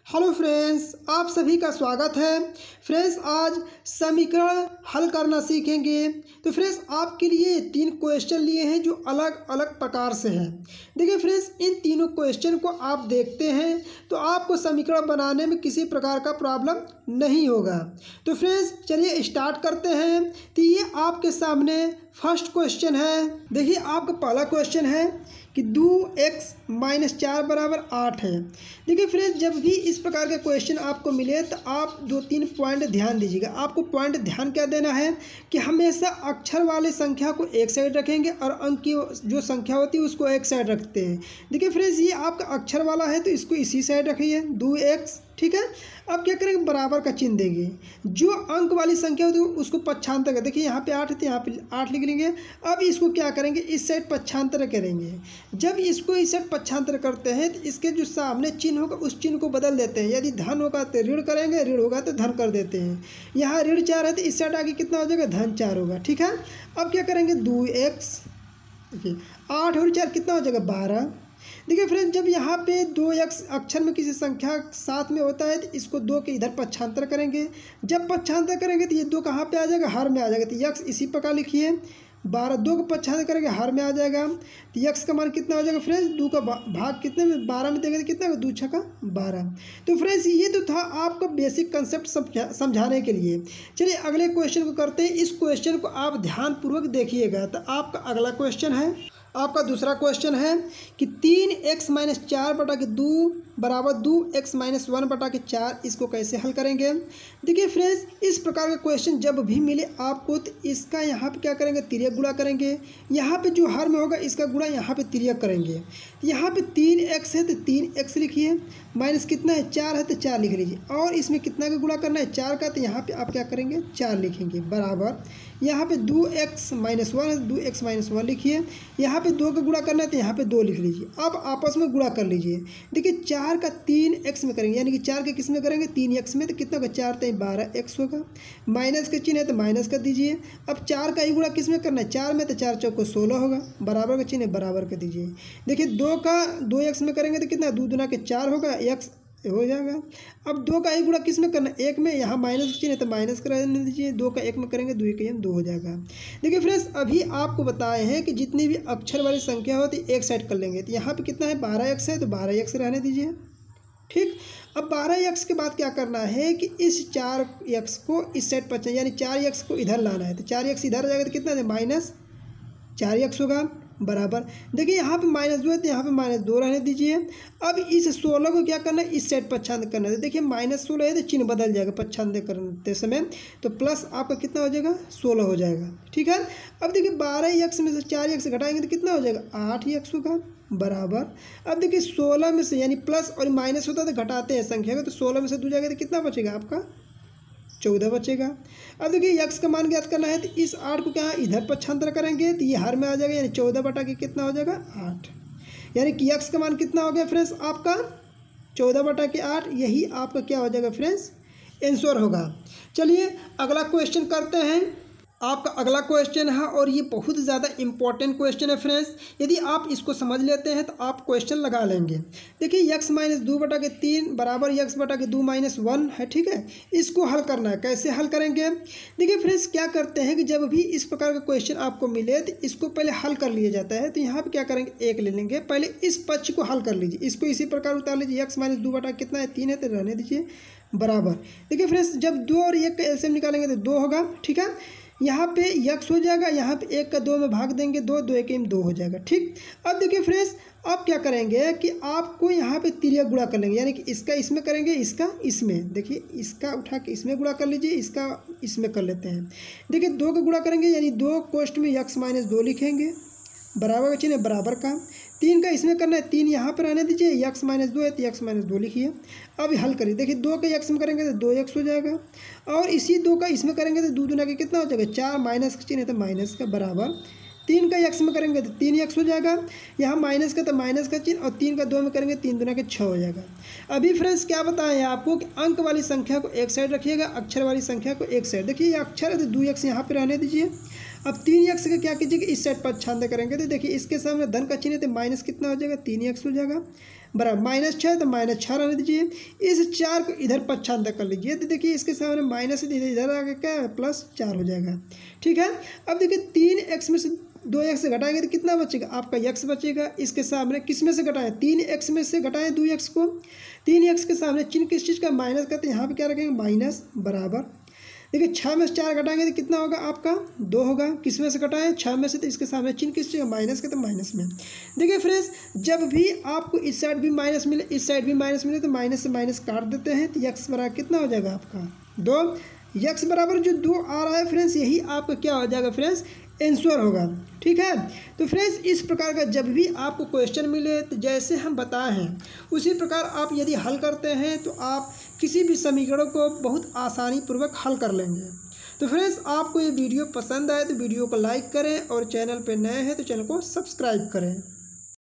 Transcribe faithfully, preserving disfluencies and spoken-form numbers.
Hello friends, आप सभी का स्वागत है। फ्रेंड्स, आज समीकरण हल करना सीखेंगे। तो फ्रेंड्स, आपके लिए तीन क्वेश्चन लिए हैं जो अलग अलग प्रकार से हैं। देखिए फ्रेंड्स, इन तीनों क्वेश्चन को आप देखते हैं तो आपको समीकरण बनाने में किसी प्रकार का प्रॉब्लम नहीं होगा। तो फ्रेंड्स, चलिए स्टार्ट करते हैं। तो ये आपके सामने फर्स्ट क्वेश्चन है। देखिए, आपका पहला क्वेश्चन है कि दो एक्स माइनस चार बराबर आठ है। देखिए फ्रेंड्स, जब भी इस प्रकार के क्वेश्चन आपको मिले तो आप दो तीन पॉइंट ध्यान दीजिएगा। आपको पॉइंट ध्यान क्या देना है कि हमेशा अक्षर वाली संख्या को एक साइड रखेंगे और अंक की जो संख्या होती है उसको एक साइड रखते हैं। देखिए फ्रेंड्स, ये आपका अक्षर वाला है तो इसको इसी साइड रखिए, दो एक्स। ठीक है, अब क्या करेंगे, बराबर का चिन्ह देंगे। जो अंक वाली संख्या होती है उसको पक्षांतर कर, देखिए यहाँ पे आठ है तो यहाँ पे आठ लिख लेंगे। अब इसको क्या करेंगे, इस साइड पक्षांतर करेंगे। जब इसको इस साइड पक्षांतर करते हैं तो इसके जो सामने चिन्ह होगा उस चिन्ह को बदल देते हैं। यदि धन होगा तो ऋण करेंगे, ऋण होगा तो धन कर देते हैं। यहाँ ऋण चार है तो इस साइड आगे कितना हो जाएगा, धन चार होगा। ठीक है, अब क्या करेंगे, दो एक्स, देखिए आठ और चार कितना हो जाएगा, बारह। देखिए फ्रेंड्स, जब यहाँ पे दो एक्स अक्षर में किसी संख्या साथ में होता है तो इसको दो के इधर पक्षांतर करेंगे। जब पक्षांतर करेंगे तो ये दो कहाँ पे आ जाएगा, हर में आ जाएगा। तो यक्स इसी प्रकार लिखिए, बारह, दो को पक्षांतर करेंगे हर में आ जाएगा। तो यक्स का मान कितना हो जाएगा फ्रेंड्स, दो का भाग कितने में, बारह में देंगे तो कितना होगा, दो छक्का बारह। तो फ्रेंड्स, ये तो था आपका बेसिक कंसेप्ट समझाने के लिए। चलिए अगले क्वेश्चन को करते हैं। इस क्वेश्चन को आप ध्यानपूर्वक देखिएगा। तो आपका अगला क्वेश्चन है, आपका दूसरा क्वेश्चन है कि तीन एक्स माइनस चार बटा के दो बराबर दो एक्स माइनस वन बटा के चार, इसको कैसे हल करेंगे। देखिए फ्रेंड्स, इस प्रकार का क्वेश्चन जब भी मिले आपको तो इसका यहाँ पे क्या करेंगे, तिर्यक गुणा करेंगे। यहाँ पे जो हर में होगा इसका गुणा यहाँ पे तिर्यक करेंगे। यहाँ पे तीन एक्स है तो तीन एक्स लिखिए, माइनस कितना है, चार है तो चार लिख लीजिए। और इसमें कितना का गुणा करना है, चार का, तो यहाँ पे आप क्या करेंगे, चार लिखेंगे, बराबर यहाँ पे दो एक्स माइनस वन है, दो एक्स माइनस वन लिखिए। यहाँ पे दो का गुणा करना है तो यहाँ पे दो लिख लीजिए। अब आपस में गुणा कर लीजिए। देखिए चार का तीन एक्स में करेंगे, यानी कि चार के किस में करेंगे, तीन एक्स में। तो कितना होगा, चार तीन बारह एक्स होगा। माइनस का चिन्ह है तो माइनस कर दीजिए। अब चार का ही गुणा किस में करना है, चार में, तो चार चौको सोलह होगा। बराबर का चिन्ह है, बराबर कर दीजिए। देखिए दो का दो एक्स में करेंगे तो कितना, दो दुना के चार होगा, एक्स हो जाएगा। अब दो का एक गुणा किस में करना, एक में, यहाँ माइनस का चिन्ह है तो माइनस करा दीजिए। दो का एक में करेंगे, दो एक दो हो जाएगा। देखिए फ्रेंड्स, अभी आपको बताए हैं कि जितनी भी अक्षर वाली संख्या होती है एक साइड कर लेंगे। तो यहाँ पे कितना है, बारह एक्स है तो बारह एक्स रहने दीजिए। ठीक, अब बारह एक्स के बाद क्या करना है कि इस चार एक्स को इस साइड पर, यानी चार एक्स को इधर लाना है। तो चार एक्स इधर जाएगा तो कितना है, माइनस चार एक्स होगा, बराबर। देखिए यहाँ पे माइनस दो है तो यहाँ पे माइनस दो रहने दीजिए। अब इस सोलह को क्या करना है, इस साइड पक्षांतर करना है। देखिए माइनस सोलह है तो चिन्ह बदल जाएगा पक्षांतर करते समय, तो प्लस आपका कितना हो जाएगा, सोलह हो जाएगा। ठीक है, अब देखिए बारह एक्स में से चार एक्स घटाएंगे तो कितना हो जाएगा, आठ एक्स होगा, बराबर। अब देखिए सोलह में से, यानी प्लस और माइनस होता है तो घटाते हैं संख्या को, तो सोलह में से दो जाएगा तो कितना बचेगा आपका, चौदह बचेगा। अब देखिए यक्स का मान ज्ञात करना है तो इस आठ को क्या इधर पक्षांतर करेंगे तो ये हर में आ जाएगा, यानी चौदह बटा के कितना हो जाएगा, आठ। यानी कि यक्स का मान कितना हो गया फ्रेंड्स, आपका चौदह बटा के आठ। यही आपका क्या हो जाएगा फ्रेंड्स, आंसर होगा। चलिए अगला क्वेश्चन करते हैं। आपका अगला क्वेश्चन है और ये बहुत ज़्यादा इंपॉर्टेंट क्वेश्चन है फ्रेंड्स। यदि आप इसको समझ लेते हैं तो आप क्वेश्चन लगा लेंगे। देखिए यक्स माइनस दो बटा के तीन बराबर यक्स बटा के दो माइनस वन है। ठीक है, इसको हल करना है। कैसे हल करेंगे, देखिए फ्रेंड्स, क्या करते हैं कि जब भी इस प्रकार का क्वेश्चन आपको मिले तो इसको पहले हल कर लिया जाता है। तो यहाँ पर क्या करेंगे, एक ले लेंगे, पहले इस पक्ष को हल कर लीजिए। इसको इसी प्रकार उतार लीजिए, यक्स माइनस दो बटा कितना है, तीन है तो रहने दीजिए, बराबर। देखिए फ्रेंड्स, जब दो और एक का एलसीएम निकालेंगे तो दो होगा। ठीक है, यहाँ पे यक्स हो जाएगा, यहाँ पे एक का दो में भाग देंगे, दो दो एक में दो हो जाएगा। ठीक, अब देखिए फ्रेंड्स, अब क्या करेंगे कि आपको यहाँ पे तिर्यक गुणा कर लेंगे, यानी कि इसका इसमें करेंगे, इसका इसमें। देखिए इसका उठा के इसमें गुणा कर लीजिए, इसका इसमें कर लेते हैं। देखिए दो का गुणा करेंगे, यानी दो कोष्ठ में यक्स माइनस दो लिखेंगे, बराबर का चिन्ह बराबर का। तीन का इसमें करना है, तीन यहाँ पर आने दीजिए, यक्स माइनस दो है तो यक्स माइनस दो लिखिए। अब हल करिए, देखिए दो का यक्स में करेंगे तो दो यक्स हो जाएगा, और इसी दो का इसमें करेंगे तो दो दुना के कितना हो जाएगा, चार, माइनस का चिन्ह है तो माइनस का, बराबर। तीन का यक्स में करेंगे तो तीन यक्स हो जाएगा, यहाँ माइनस का तो माइनस का चिन्ह, और तीन का दो में करेंगे तीन दुना के छः हो जाएगा। अभी फ्रेंड्स क्या बताएं आपको कि अंक वाली संख्या को एक साइड रखिएगा, अक्षर वाली संख्या को एक साइड। देखिए ये अक्षर है तो दो यक्स यहाँ पर रहने दीजिए। अब तीन एक्स का क्या कीजिएगा, इस साइड पर छांदे करेंगे तो देखिए इसके सामने धन का चिन्ह है तो माइनस कितना हो जाएगा, तीन एक्स हो जाएगा, बराबर माइनस छः, तो माइनस छः रहने दीजिए। इस चार को इधर पक्षांतर कर लीजिए, तो देखिए इसके सामने माइनस इधर इधर आगे क्या है प्लस चार हो जाएगा। ठीक है, अब देखिए तीन एक्स में से दो एक्स से घटाएंगे तो कितना बचेगा, आपका एक्स बचेगा। इसके सामने किस में से घटाएं, तीन एक्स में से घटाएं दो एक्स को। तीन एक्स के सामने चिन्ह किस चीज़ का, माइनस करते हैं, यहाँ पे क्या रखेंगे माइनस बराबर। देखिए छः में से चार घटाएंगे तो कितना होगा आपका दो होगा। किस में से घटाएं, छः में से, तो इसके सामने चिन्ह किस चीज़ का, माइनस का, तो माइनस में। देखिए फ्रेंड्स, जब भी आपको इस साइड भी माइनस मिले इस साइड भी माइनस मिले तो माइनस से माइनस काट देते हैं, तो एक्स बराबर कितना हो जाएगा आपका दो। एक्स बराबर जो दो आ रहा है फ्रेंड्स, यही आपका क्या हो जाएगा फ्रेंड्स, आंसर होगा। ठीक है, तो फ्रेंड्स इस प्रकार का जब भी आपको क्वेश्चन मिले तो जैसे हम बताए हैं उसी प्रकार आप यदि हल करते हैं तो आप किसी भी समीकरण को बहुत आसानी पूर्वक हल कर लेंगे। तो फ्रेंड्स आपको ये वीडियो पसंद आए तो वीडियो को लाइक करें और चैनल पर नए हैं तो चैनल को सब्सक्राइब करें।